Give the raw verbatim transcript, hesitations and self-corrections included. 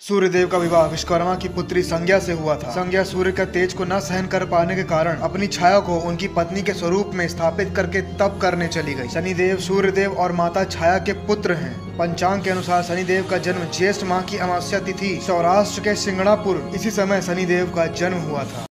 सूर्यदेव का विवाह विश्वकर्मा की पुत्री संज्ञा से हुआ था। संज्ञा सूर्य का तेज को न सहन कर पाने के कारण अपनी छाया को उनकी पत्नी के स्वरूप में स्थापित करके तप करने चली गई। शनिदेव सूर्यदेव और माता छाया के पुत्र हैं। पंचांग के अनुसार शनिदेव का जन्म ज्येष्ठ माह की अमावस्या तिथि सौराष्ट्र के सिंगणापुर इसी समय शनिदेव का जन्म हुआ था।